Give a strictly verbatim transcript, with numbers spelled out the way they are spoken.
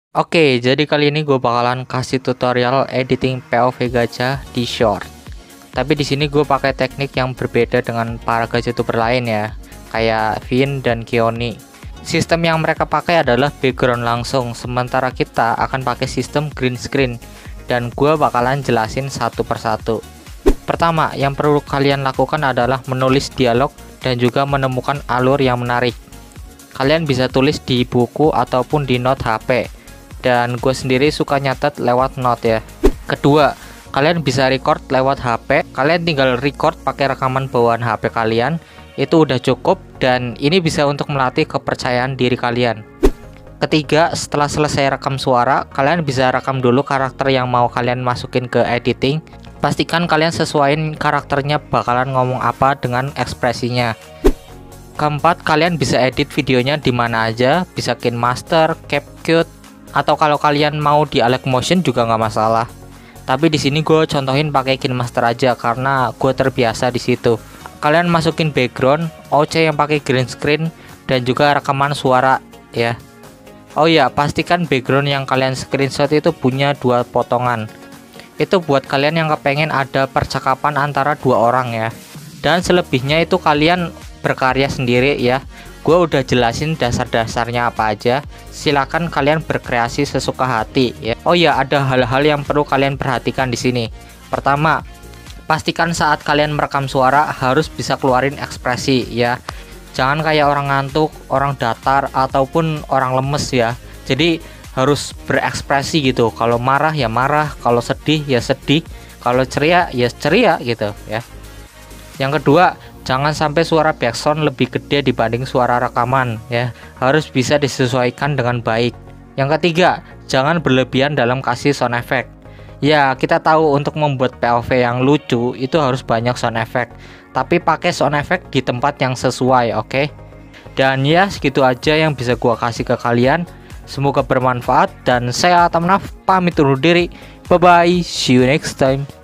Oke, jadi kali ini gue bakalan kasih tutorial editing P O V gajah di short. Tapi di sini gue pakai teknik yang berbeda dengan para gajah youtuber lain ya, kayak Vin dan Kioni. Sistem yang mereka pakai adalah background langsung, sementara kita akan pakai sistem green screen. Dan gue bakalan jelasin satu persatu. Pertama, yang perlu kalian lakukan adalah menulis dialog dan juga menemukan alur yang menarik. Kalian bisa tulis di buku ataupun di note H P. Dan gue sendiri suka nyatet lewat note ya. Kedua, kalian bisa record lewat H P. Kalian tinggal record pakai rekaman bawaan H P kalian. Itu udah cukup dan ini bisa untuk melatih kepercayaan diri kalian. Ketiga, setelah selesai rekam suara, kalian bisa rekam dulu karakter yang mau kalian masukin ke editing. Pastikan kalian sesuaiin karakternya bakalan ngomong apa dengan ekspresinya. Keempat, kalian bisa edit videonya di mana aja, bisa KineMaster, CapCut, atau kalau kalian mau di Alex Motion juga nggak masalah. Tapi di sini gue contohin pakai KineMaster aja karena gue terbiasa di situ. Kalian masukin background, O C yang pakai green screen, dan juga rekaman suara ya. Oh ya, pastikan background yang kalian screenshot itu punya dua potongan. Itu buat kalian yang kepengen ada percakapan antara dua orang ya. Dan selebihnya itu kalian berkarya sendiri ya. Gue udah jelasin dasar-dasarnya apa aja. Silakan kalian berkreasi sesuka hati ya. Oh ya, ada hal-hal yang perlu kalian perhatikan di sini. Pertama, pastikan saat kalian merekam suara harus bisa keluarin ekspresi ya. Jangan kayak orang ngantuk, orang datar ataupun orang lemes ya. Jadi harus berekspresi gitu. Kalau marah ya marah, kalau sedih ya sedih, kalau ceria ya ceria gitu ya. Yang kedua, jangan sampai suara backsound lebih gede dibanding suara rekaman ya. Harus bisa disesuaikan dengan baik. Yang ketiga, jangan berlebihan dalam kasih sound effect. Ya, kita tahu untuk membuat P O V yang lucu itu harus banyak sound effect. Tapi pakai sound effect di tempat yang sesuai, oke? Okay? Dan ya, segitu aja yang bisa gua kasih ke kalian. Semoga bermanfaat dan saya Atamnaf pamit undur diri. Bye bye, see you next time.